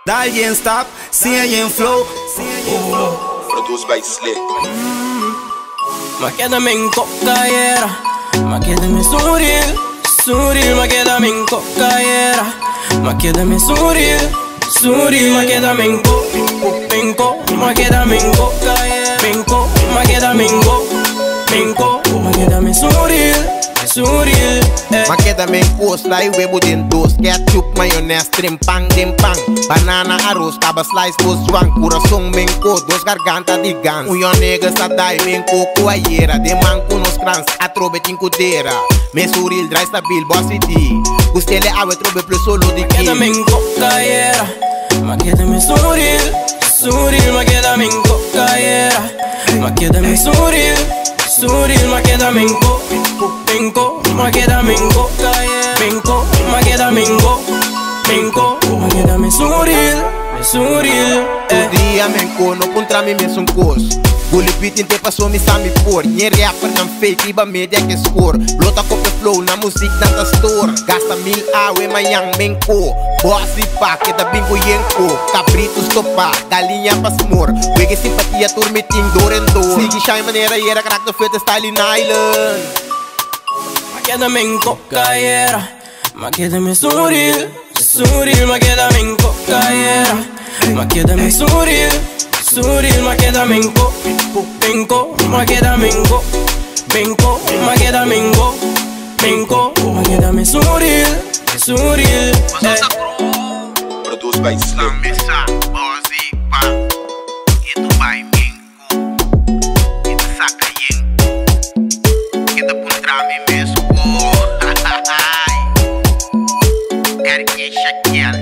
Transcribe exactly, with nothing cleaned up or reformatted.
Dá-lhe em stop, sem em flow. Produz by Slick. Ma quédame en cocaera, ma quédame suril, suril, ma quédame en cocaera, ma quédame suril, suril, ma quédame en co, en co, ma quédame en cocaera, en co, ma quédame en co, en co, ma quédame suril, suril, eh. Ma quédame en costa e huevo dentro ketchup, maionese, trimpang, dimpang, banana, arroz, caba slice, dos juan, coração, menco, dos garganta de gans, unhão negra, sadai, menco, coaieira, de manco nos crans, a trobe tincudeira, me suril, dry stabil, bossy di, gustele awe trobe plus solo de Ma quédame en cocaera, ma quédame suril, suril, ma quédame en cocaera, ma quédame suril, suril, ma quédame en co, en co, ma quédame en cocaera, en co, ma quédame en co, en co, ma quédame suril, suril, eh. dia menco, no contra mim mesmo um cos. Bully beat inte passou me sami por. Nhe rapper não fake, iba media que score. Lota copy flow na música na store. Gasta mil awe mayang menco. Bossy pa, que da bingo yenko. Cabritos topa, galinha pas mor. Wege simpatia turmiting door and door. Sigue shine maneira e era crack no fete style in island. Ma quédame en cocaera, ma quédame suril, suril, ma quédame en cocaera, ma quédame suril, suril, ma quédame en co, en co, ma quédame en co, en co, ma quédame en co, en co, ma quédame suril, suril, eh. Produz by Slick. Quero que enche aqui,